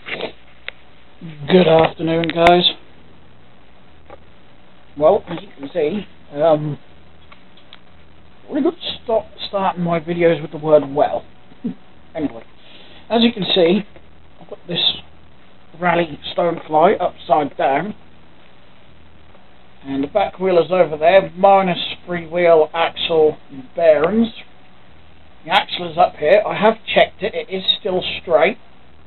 Good afternoon, guys. Well, as you can see, we're going to stop starting my videos with the word well. Anyway, as you can see, I've got this Raleigh Stonefly upside down, and the back wheel is over there, minus freewheel, axle and bearings. The axle is up here. I have checked it, it is still straight.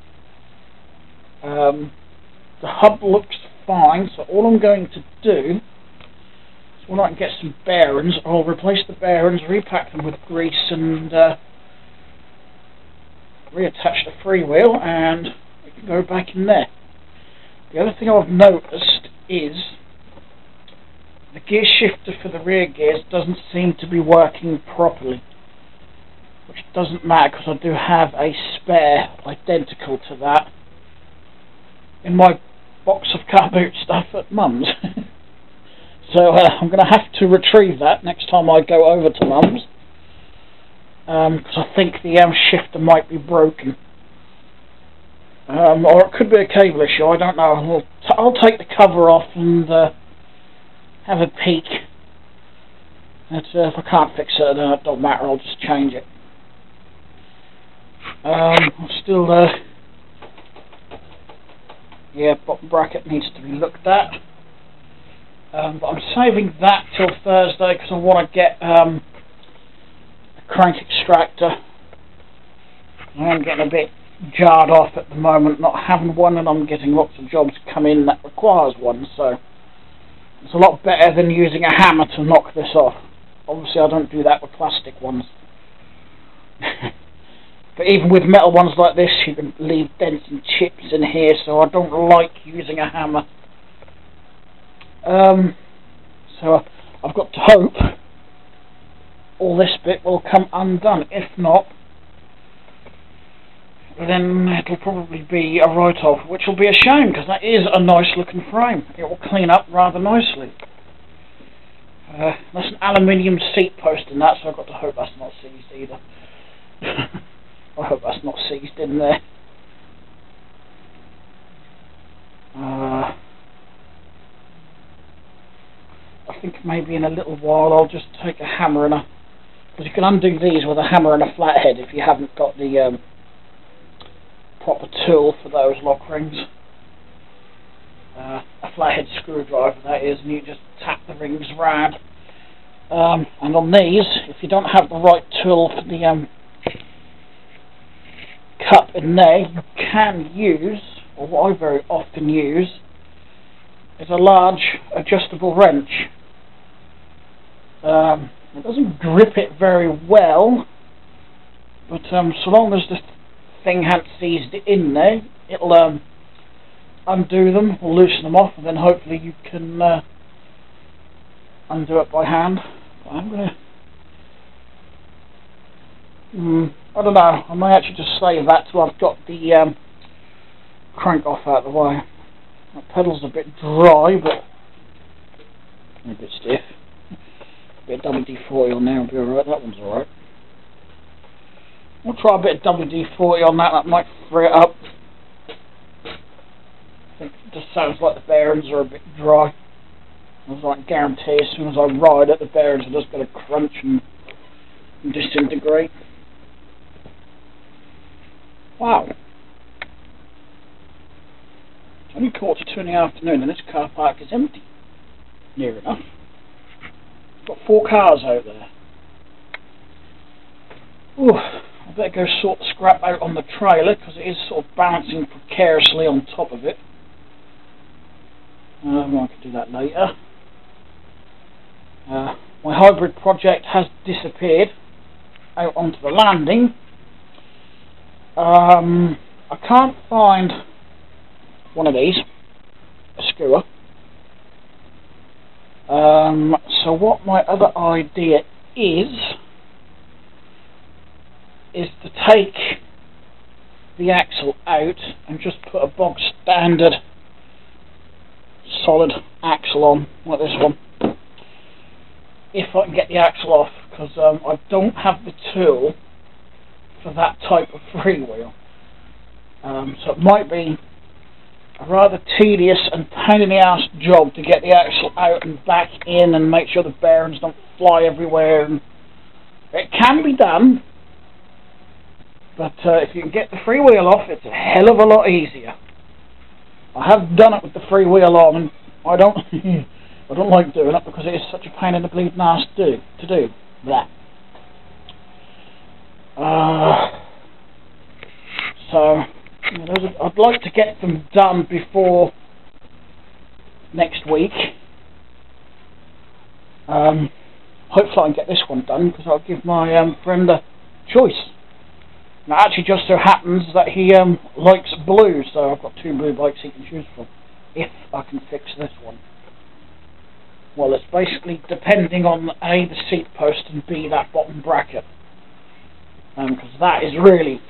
The hub looks fine, so all I'm going to do is when I can get some bearings, I'll replace the bearings, repack them with grease and reattach the freewheel, and it can go back in there. The other thing I've noticed is the gear shifter for the rear gears doesn't seem to be working properly, which doesn't matter because I do have a spare identical to that in my box of car boot stuff at Mum's. So I'm going to have to retrieve that next time I go over to Mum's, because I think the shifter might be broken, or it could be a cable issue, I don't know. I'll take the cover off and have a peek. If I can't fix it, then it don't matter, I'll just change it. Yeah, bottom bracket needs to be looked at, but I'm saving that till Thursday because I want to get a crank extractor. I am getting a bit jarred off at the moment not having one, and I'm getting lots of jobs come in that requires one, so it's a lot better than using a hammer to knock this off. Obviously I don't do that with plastic ones. But even with metal ones like this, you can leave dents and chips in here, so I don't like using a hammer. So I've got to hope all this bit will come undone. If not, then it'll probably be a write-off, which will be a shame, because that is a nice looking frame. It will clean up rather nicely. That's an aluminium seat post in that, so I've got to hope that's not seized either. I hope that's not seized in there. I think maybe in a little while I'll just take a hammer and because you can undo these with a hammer and a flathead if you haven't got the proper tool for those lock rings. A flathead screwdriver, that is, and you just tap the rings round. And on these, if you don't have the right tool for the cup in there, you can use, or what I very often use, is a large adjustable wrench. It doesn't grip it very well, but so long as the thing hasn't seized it in there, it'll undo them or loosen them off, and then hopefully you can undo it by hand. But I'm gonna I don't know, I may actually just save that till I've got the crank off out of the way. The pedal's a bit dry, but a bit stiff. A bit of WD-40 on there will be alright, that one's alright. We'll try a bit of WD-40 on that, that might free it up. I think it just sounds like the bearings are a bit dry. I can guarantee as soon as I ride it, the bearings are just going to crunch and disintegrate. Wow. It's only 1:45 in the afternoon and this car park is empty. Near enough. Got 4 cars out there. Ooh, I better go sort the scrap out on the trailer because it is sort of bouncing precariously on top of it. I could do that later. My hybrid project has disappeared out onto the landing. I can't find one of these, a skewer. So what my other idea is to take the axle out and just put a bog standard solid axle on, like this one, if I can get the axle off, because I don't have the tool for that type of freewheel. So it might be a rather tedious and pain in the ass job to get the axle out and back in and make sure the bearings don't fly everywhere. And it can be done, but if you can get the freewheel off, it's a hell of a lot easier. I have done it with the freewheel on, and I don't I don't like doing it because it is such a pain in the bleeding ass to do that. So I'd like to get them done before next week. Hopefully I can get this one done because I'll give my friend a choice. Now, it actually just so happens that he likes blue, so I've got 2 blue bikes he can choose from if I can fix this one. Well, it's basically depending on A, the seat post, and B, that bottom bracket, because that is really,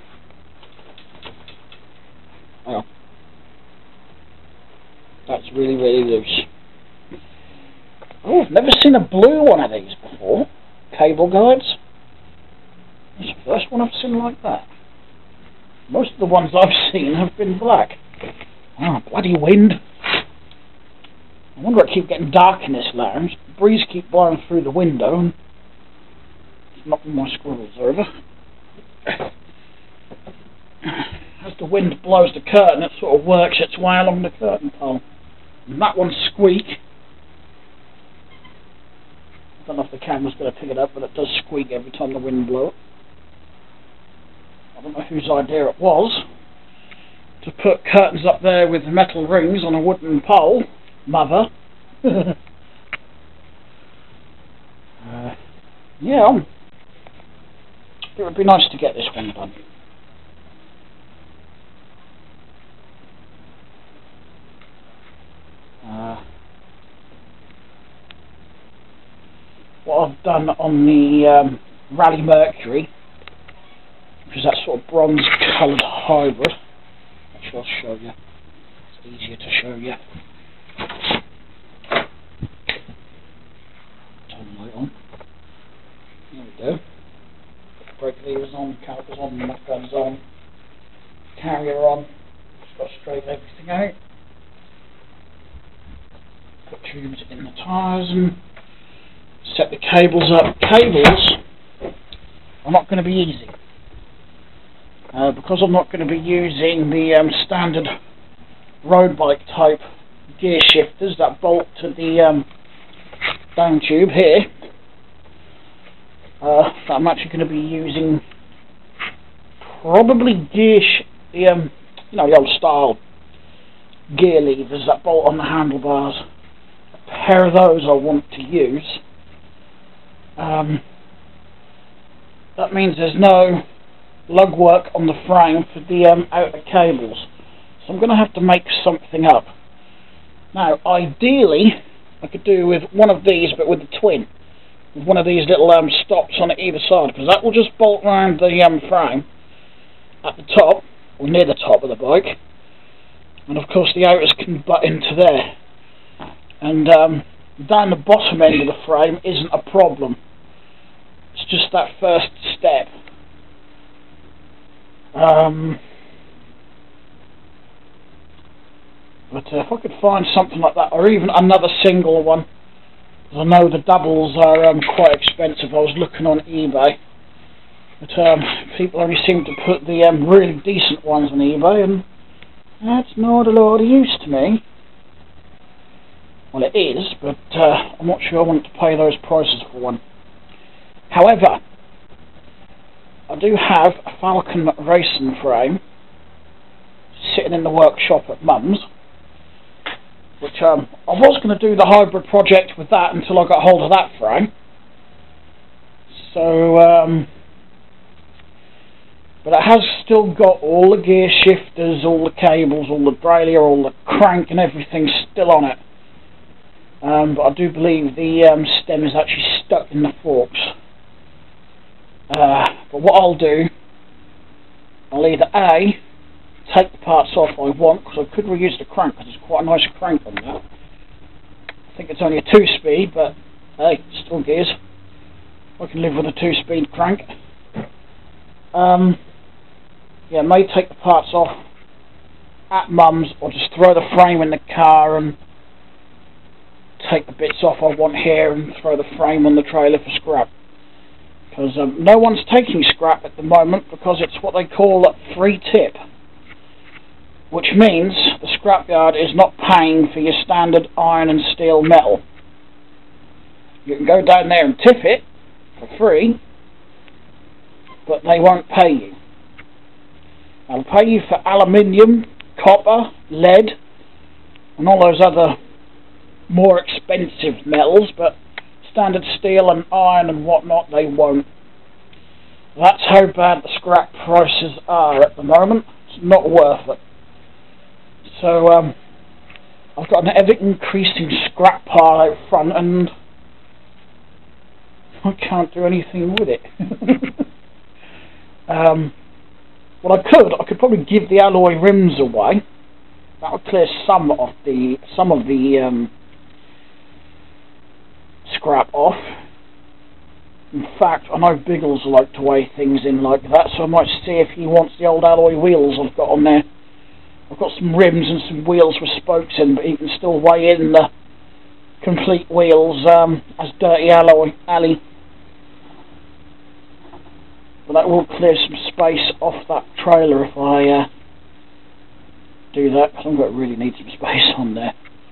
well, that's really, really loose. Oh, I've never seen a blue one of these before. Cable guides. It's the first one I've seen like that. Most of the ones I've seen have been black. Oh, bloody wind. I wonder I keep getting dark in this lounge. The breeze keeps blowing through the window and it's knocking my squirrels over. As the wind blows the curtain, it sort of works its way along the curtain pole. And that one squeak. I don't know if the camera's going to pick it up, but it does squeak every time the wind blows. I don't know whose idea it was to put curtains up there with metal rings on a wooden pole. Mother. Yeah, it would be nice to get this one done. What I've done on the Raleigh Mercury, which is that sort of bronze coloured hybrid, actually I'll show you, it's easier to show you. Turn the light on. There we go. Brake levers on, calipers on, mud guns on, carrier on, just got to straighten everything out. Put tubes in the tyres and set the cables up. Cables are not going to be easy. Because I'm not going to be using the standard road bike type gear shifters that bolt to the down tube here, I'm actually going to be using probably the old style gear levers that bolt on the handlebars. A pair of those I want to use. That means there's no lug work on the frame for the outer cables, so I'm going to have to make something up. Now, ideally, I could do with one of these, but with the twin, with one of these little stops on either side, because that will just bolt around the frame at the top, or near the top of the bike, and of course the outers can butt into there, and down the bottom end of the frame isn't a problem. It's just that first step. But if I could find something like that, or even another single one, because I know the doubles are quite expensive. I was looking on eBay, but people only seem to put the really decent ones on eBay, and that's not a lot of use to me. Well, it is, but I'm not sure I want to pay those prices for one. However, I do have a Falcon racing frame sitting in the workshop at Mum's, which I was going to do the hybrid project with that until I got hold of that frame. So, but it has still got all the gear shifters, all the cables, all the derailleur, all the crank and everything still on it. But I do believe the stem is actually stuck in the forks. But what I'll do, I'll either A, take the parts off I want, because I could reuse the crank, because it's quite a nice crank on that. I think it's only a 2-speed, but hey, still gears. I can live with a 2-speed crank. Yeah, may take the parts off at Mum's, or just throw the frame in the car and take the bits off I want here and throw the frame on the trailer for scrap. Because no one's taking scrap at the moment because it's what they call a free tip, which means the scrapyard is not paying for your standard iron and steel metal. You can go down there and tip it for free, but they won't pay you. They'll pay you for aluminium, copper, lead, and all those other more expensive metals, but standard steel and iron and whatnot, they won't. That's how bad the scrap prices are at the moment. It's not worth it. So I've got an ever-increasing scrap pile out front, and I can't do anything with it. Well, I could probably give the alloy rims away. That would clear some of the scrap off. In fact, I know Biggles like to weigh things in like that, so I might see if he wants the old alloy wheels I've got on there. I've got some rims and some wheels with spokes in, but he can still weigh in the complete wheels as dirty alloy alley. But that will clear some space off that trailer if I do that, because I'm going to really need some space on there.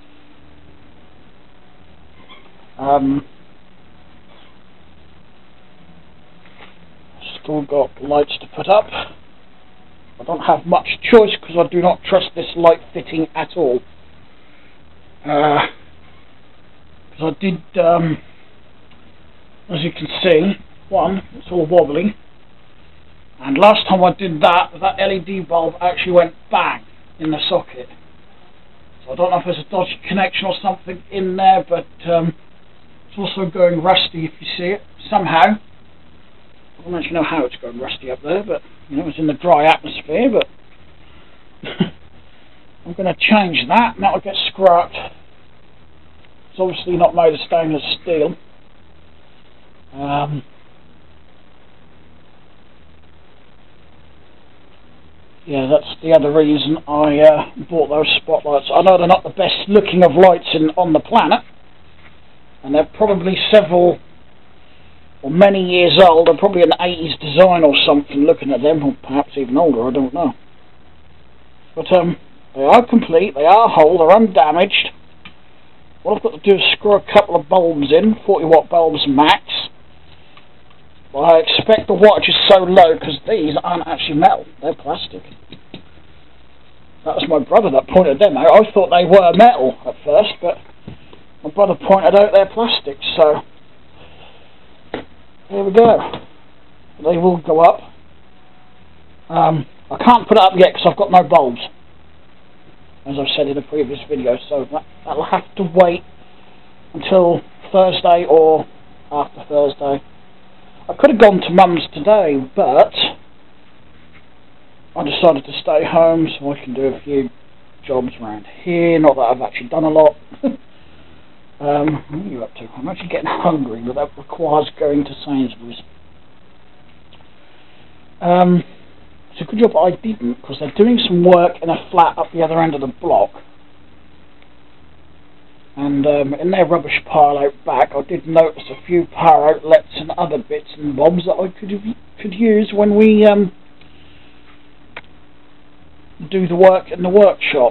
Still got lights to put up. I don't have much choice because I do not trust this light fitting at all. Because I did, as you can see, one, it's all wobbly, and last time I did that, that LED bulb actually went bang in the socket. So I don't know if there's a dodgy connection or something in there, but it's also going rusty if you see it, somehow. I don't actually know how it's going rusty up there, but you know, it's in the dry atmosphere, but I'm going to change that, and that'll get scrapped. It's obviously not made of stainless steel. Yeah, that's the other reason I bought those spotlights. I know they're not the best looking of lights on the planet, and they're probably several or many years old. They're probably an 80s design or something, looking at them, or perhaps even older, I don't know. But they are complete, they are whole, they're undamaged. What I've got to do is screw a couple of bulbs in, 40 watt bulbs max. Well, I expect the wattage is so low because these aren't actually metal, they're plastic. That was my brother that pointed them out. I thought they were metal at first, but my brother pointed out they're plastic, so there we go. They will go up. I can't put it up yet because I've got no bulbs, as I've said in a previous video, so that'll have to wait until Thursday or after Thursday. I could have gone to Mum's today, but I decided to stay home so I can do a few jobs around here. Not that I've actually done a lot. What are you up to? I'm actually getting hungry, but that requires going to Sainsbury's. It's a good job I didn't, because they're doing some work in a flat up the other end of the block. And in their rubbish pile out back, I did notice a few power outlets and other bits and bobs that I could use when we do the work in the workshop.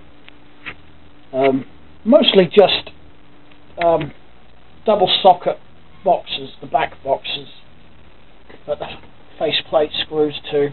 Mostly just double socket boxes, the back boxes that the faceplate screws to.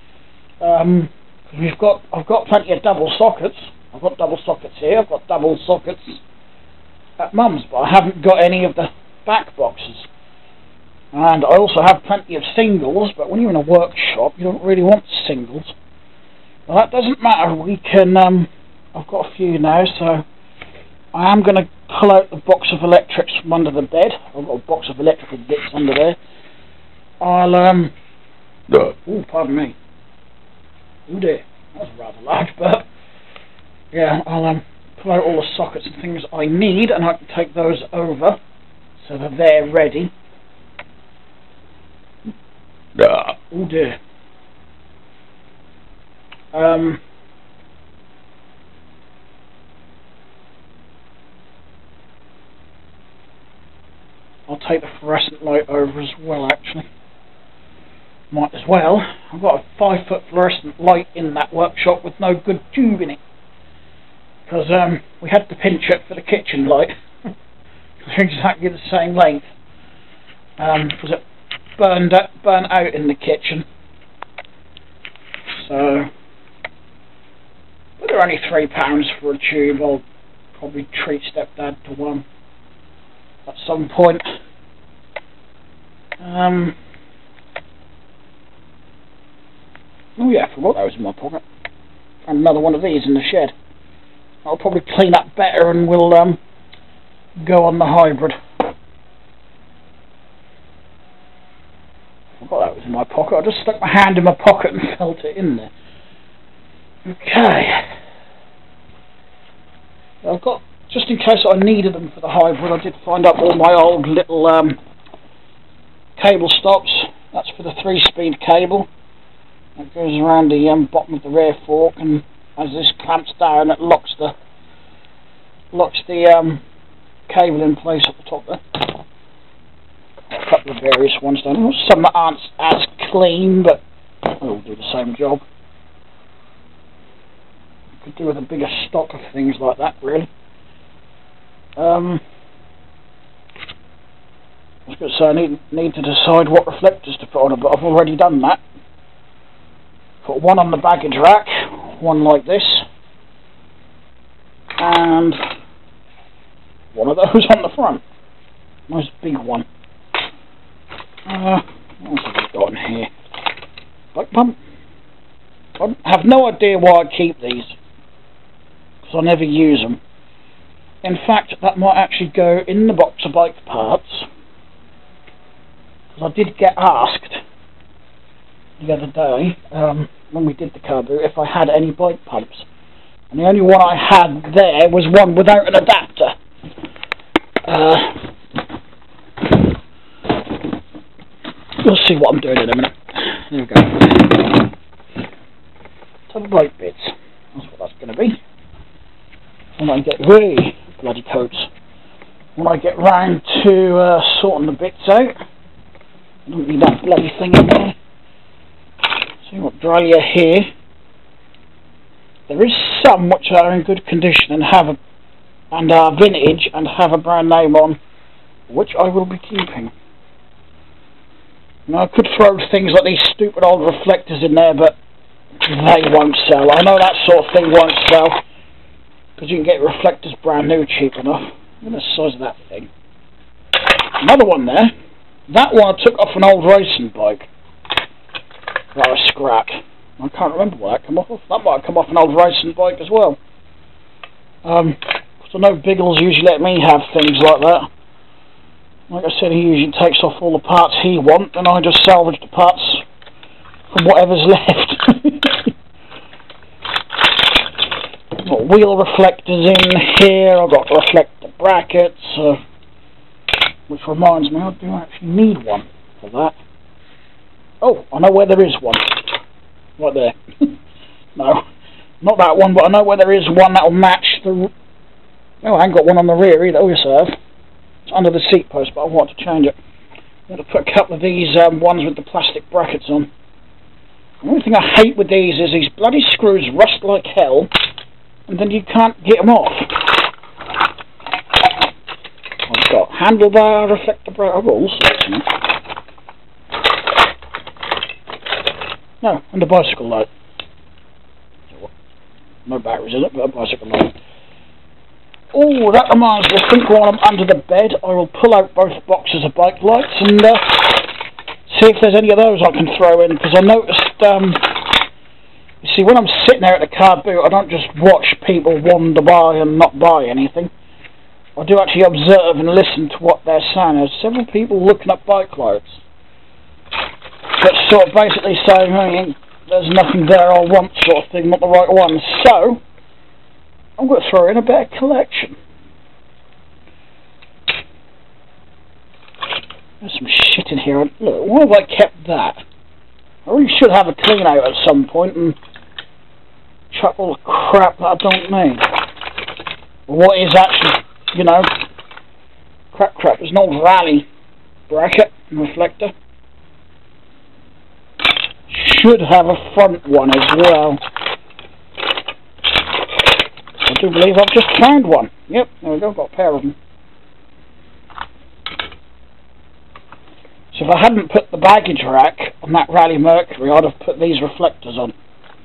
I've got plenty of double sockets. I've got double sockets here. I've got double sockets at Mum's, but I haven't got any of the back boxes. And I also have plenty of singles, but when you're in a workshop, you don't really want singles. Well, that doesn't matter. We can. I've got a few now, so I am going to pull out the box of electrics from under the bed. I've got a box of electrical bits under there. I'll oh, pardon me. Oh dear, that was rather large, but yeah, I'll pull out all the sockets and things I need, and I can take those over so that they're ready. Oh dear. I'll take the fluorescent light over as well, actually. Might as well. I've got a 5-foot fluorescent light in that workshop with no good tube in it. Because we had to pinch it for the kitchen light. They're exactly the same length. Because it burnt out in the kitchen. So, but they're only £3 for a tube. I'll probably treat stepdad to one at some point. Oh yeah, I forgot that was in my pocket. And another one of these in the shed. I'll probably clean up better and we'll go on the hybrid. I forgot that was in my pocket. I just stuck my hand in my pocket and felt it in there. Okay. I've got, just in case I needed them for the hybrid, I did find up all my old little cable stops. That's for the 3-speed cable. That goes around the bottom of the rear fork, and as this clamps down, it locks the cable in place at the top there. A couple of various ones down. Some that aren't as clean, but they'll do the same job. Could do with a bigger stock of things like that, really. I was going to say I need to decide what reflectors to put on it, but I've already done that. Put one on the baggage rack, one like this, and one of those on the front. Nice big one. What else have I got in here? Bike pump. I have no idea why I keep these, because I never use them. In fact, that might actually go in the box of bike parts, because I did get asked the other day, when we did the car boot, if I had any bike pumps. And the only one I had there was one without an adapter. We'll see what I'm doing in a minute. There we go. So the brake bits. That's what that's going to be. When I get bloody coats. When I get round to sorting the bits out, I don't need that bloody thing in there. So you've got Raliegh here. There is some which are in good condition and are vintage and have a brand name on, which I will be keeping. Now I could throw things like these stupid old reflectors in there, but they won't sell. I know that sort of thing won't sell, because you can get reflectors brand new cheap enough. Look at the size of that thing. Another one there. That one I took off an old racing bike that I scrapped. I can't remember where that came off. That might have come off an old racing bike as well. So no Biggles usually let me have things like that. Like I said, he usually takes off all the parts he wants, and I just salvage the parts from whatever's left. Got wheel reflectors in here. I've got reflector brackets, which reminds me, I do actually need one for that. Oh, I know where there is one. Right there. No, not that one, but I know where there is one that will match the... Oh, I ain't got one on the rear either. Oh, yes, I have. It's under the seat post, but I want to change it. I'm going to put a couple of these ones with the plastic brackets on. The only thing I hate with these is these bloody screws rust like hell, and then you can't get them off. I've got handlebar, reflector bracket, I've got all sorts, you know. No, and a bicycle light. No batteries in it, but a bicycle light. Oh, that reminds me, I think while I'm under the bed, I will pull out both boxes of bike lights and see if there's any of those I can throw in, because I noticed, you see, when I'm sitting there at the car boot, I don't just watch people wander by and not buy anything. I do actually observe and listen to what they're saying. There's several people looking at bike lights, but sort of basically saying, hey, there's nothing there I want, sort of thing, not the right one. So I'm going to throw in a better collection. There's some shit in here. Look, why have I kept that? I really should have a clean out at some point and chuck all the crap that I don't need. What is actually, you know, crap. There's an old Raleigh bracket and reflector. Should have a front one as well. I do believe I've just found one. Yep, there we go, got a pair of them. So if I hadn't put the baggage rack on that Raleigh Mercury, I'd have put these reflectors on.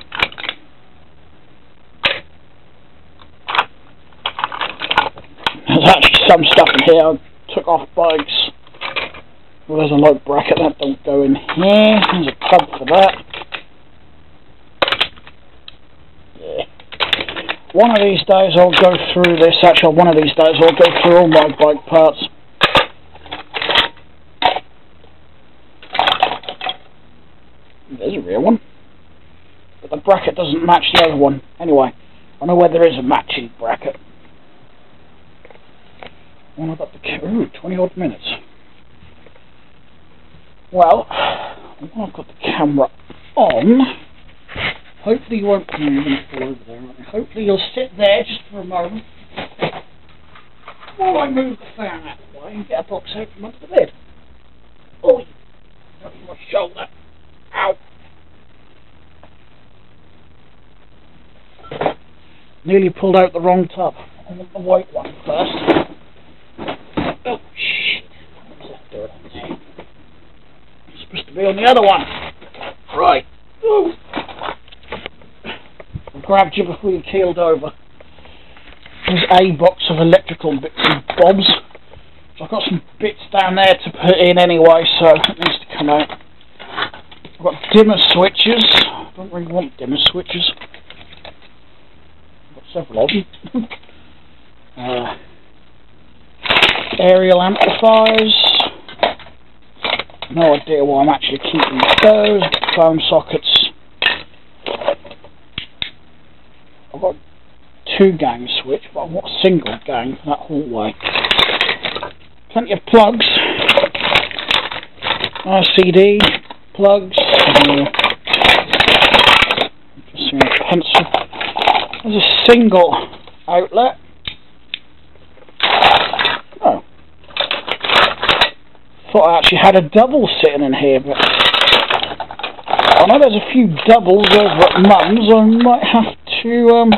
There's actually some stuff in here I took off bikes. Well, there's a light bracket, that don't go in here. There's a tub for that. Yeah. One of these days I'll go through this. Actually, one of these days I'll go through all my bike parts. There's a real one. But the bracket doesn't match the other one. Anyway, I know where there is a matching bracket. Well, I've got the... Ooh, 20 odd minutes. Well, while I've got the camera on, hopefully you won't move and fall over there. Hopefully you'll sit there just for a moment while I move the fan out of the way and get a box out from under the bed. Oh, my shoulder. Ow. Nearly pulled out the wrong tub. I want the white one first. Oh, shit. What was that doing on there? It's supposed to be on the other one. Right. Ooh. I grabbed you before you keeled over. There's a box of electrical bits and bobs. So I've got some bits down there to put in anyway, so it needs to come out. I've got dimmer switches. I don't really want dimmer switches. I've got several of them. Aerial amplifiers. No idea why I'm actually keeping those. Phone sockets. I've got 2-gang switch, but I want a single gang for that hallway. Plenty of plugs. RCD plugs. Just seeing a pencil. There's a single outlet. Oh. Thought I actually had a double sitting in here, but I know there's a few doubles over at Mum's. I might have to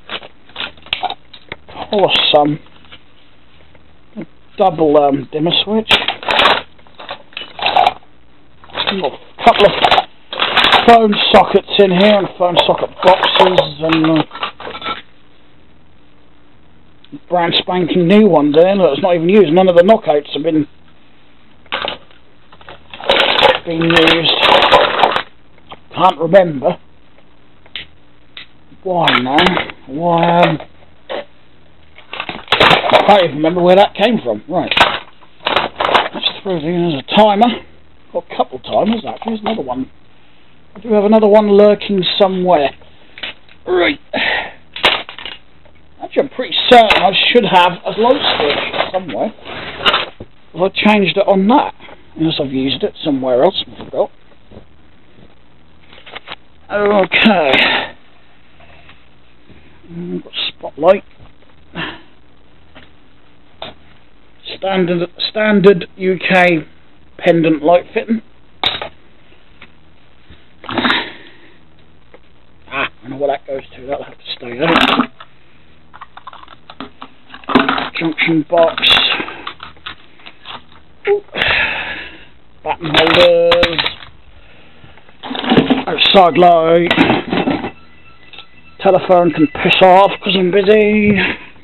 call some. A double dimmer switch. A couple of phone sockets in here and phone socket boxes and brand spanking new one there that it's not even used. None of the knockouts have been used. Can't remember why now. Why? I can't even remember where that came from. Right. Let's throw it in as a timer. Got a couple of timers actually. There's another one. I do have another one lurking somewhere. Right. Actually, I'm pretty certain I should have a light switch somewhere. Well, I changed it on that. Unless I've used it somewhere else and forgot. Okay. Got a spotlight. Standard UK pendant light fitting. I know where that goes to. That'll have to stay there. Junction box. Ooh. Button holders. Outside light. Telephone can piss off because I'm busy.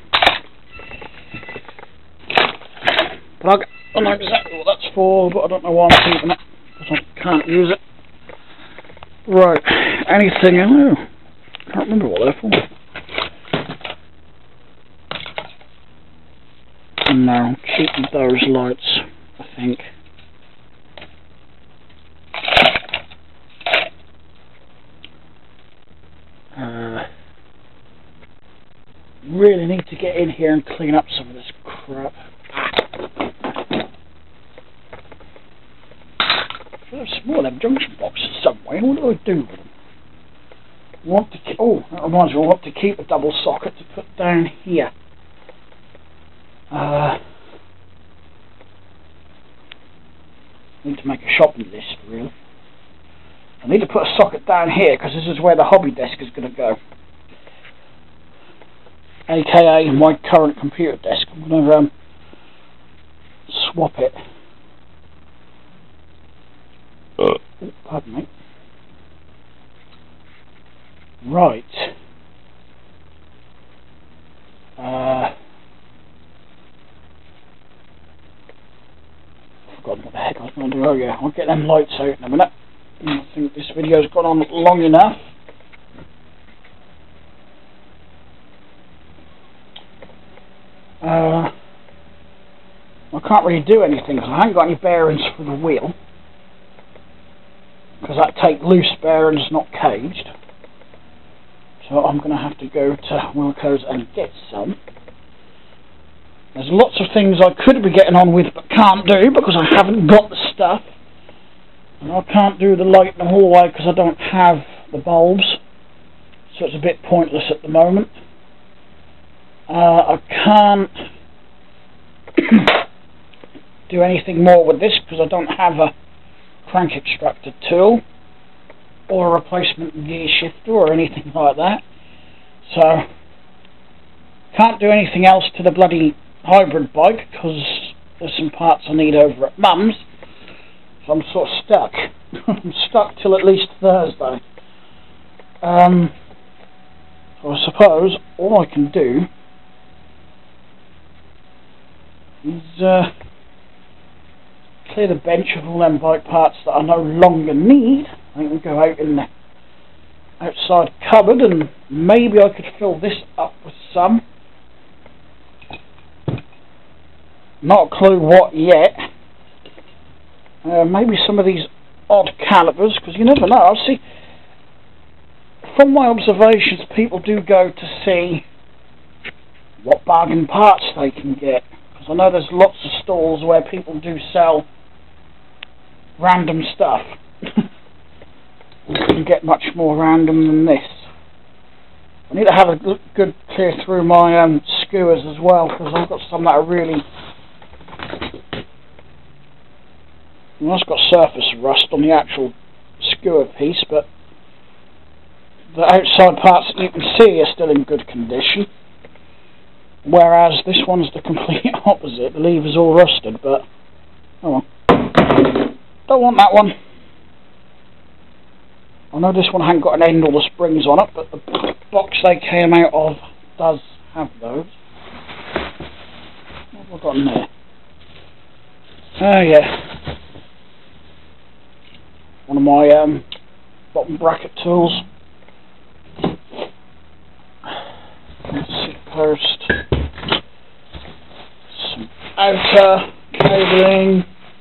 Plug. I know exactly what that's for, but I don't know why I'm keeping it because I can't use it. Right. Anything else? Can't remember what they're for. No, keep those lights, I think. Really need to get in here and clean up some of this crap. There's more of them junction boxes somewhere. What do I do with them? That reminds me, I want to keep a double socket to put down here. I need to make a shopping list, really. I need to put a socket down here because this is where the hobby desk is going to go. AKA my current computer desk. I'm going to swap it. Oh, pardon me. Right. I've forgotten what the heck I was going to do. Oh yeah, I'll get them lights out in a minute. I think this video's gone on long enough. I can't really do anything because I haven't got any bearings for the wheel, because that take loose bearings, not caged. So I'm going to have to go to Wilco's and get some. There's lots of things I could be getting on with but can't do because I haven't got the stuff. And I can't do the light in the hallway because I don't have the bulbs, so it's a bit pointless at the moment. I can't do anything more with this because I don't have a crank extractor tool or a replacement gear shifter or anything like that. So can't do anything else to the bloody hybrid bike because there's some parts I need over at Mum's. So I'm sort of stuck. I'm stuck till at least Thursday. So I suppose all I can do is clear the bench of all them bike parts that I no longer need. I think we go out in the outside cupboard and maybe I could fill this up with some. Not a clue what yet. Maybe some of these odd calipers, because you never know. I see, from my observations, people do go to see what bargain parts they can get. Because I know there's lots of stalls where people do sell random stuff. You can get much more random than this. I need to have a good clear through my skewers as well, because I've got some that are really... Well, it's got surface rust on the actual skewer piece, but the outside parts that you can see are still in good condition, whereas this one's the complete opposite. The lever's all rusted, but oh well. Don't want that one. I know this one hasn't got an end or the springs on it, but the box they came out of does have those. What have I got in there? Oh yeah, one of my bottom bracket tools. Let's see first. Some outer cabling.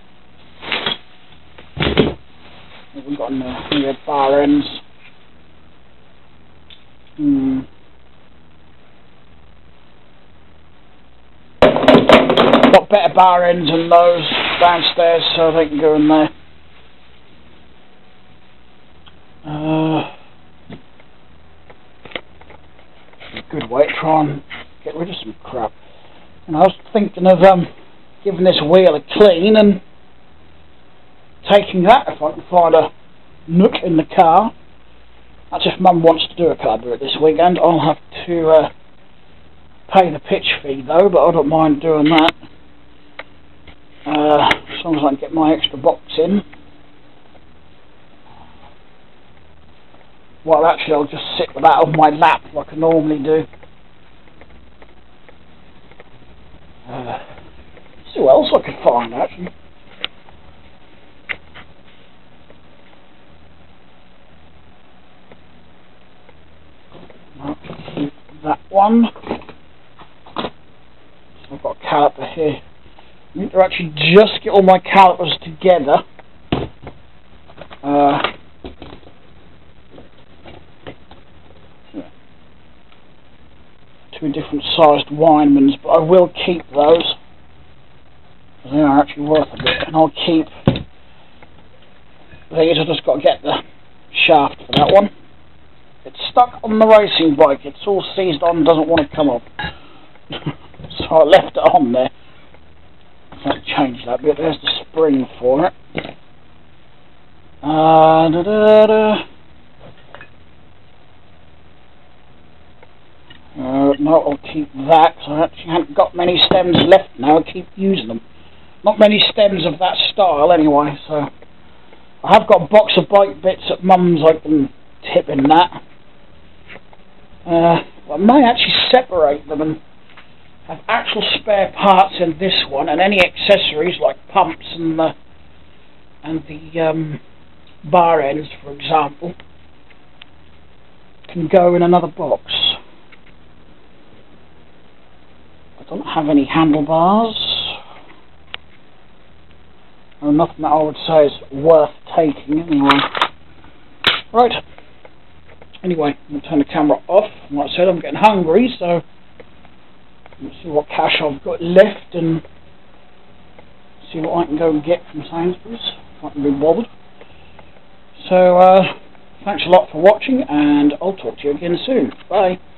What have we got in there? We have bar ends. Got better bar ends than those downstairs, so they can go in there. Good way to try and get rid of some crap. And I was thinking of giving this wheel a clean and taking that if I can find a nook in the car. That's if Mum wants to do a carburetor this weekend. I'll have to pay the pitch fee though, but I don't mind doing that. As long as I can get my extra box in. Well, actually, I'll just sit with that on my lap like I normally do. See what else I could find, actually. That one. I've got a caliper here. I need to actually just get all my calipers together. Two different sized Weinmans, but I will keep those because they are actually worth a bit, and I'll keep. The thing is, I just got to get the shaft for that one. It's stuck on the racing bike. It's all seized on, doesn't want to come off. So I left it on there. I can't change that bit. There's the spring for it. No, I'll keep that, because I actually haven't got many stems left now. I keep using them. Not many stems of that style anyway, so I have got a box of bike bits at Mum's I can tip in that. I may actually separate them and have actual spare parts in this one, and any accessories like pumps and the bar ends, for example, can go in another box. I don't have any handlebars, or nothing that I would say is worth taking anyway. Right. Anyway, I'm going to turn the camera off. Like I said, I'm getting hungry, so let's see what cash I've got left and see what I can go and get from Sainsbury's, if I can be bothered. So, thanks a lot for watching, and I'll talk to you again soon. Bye.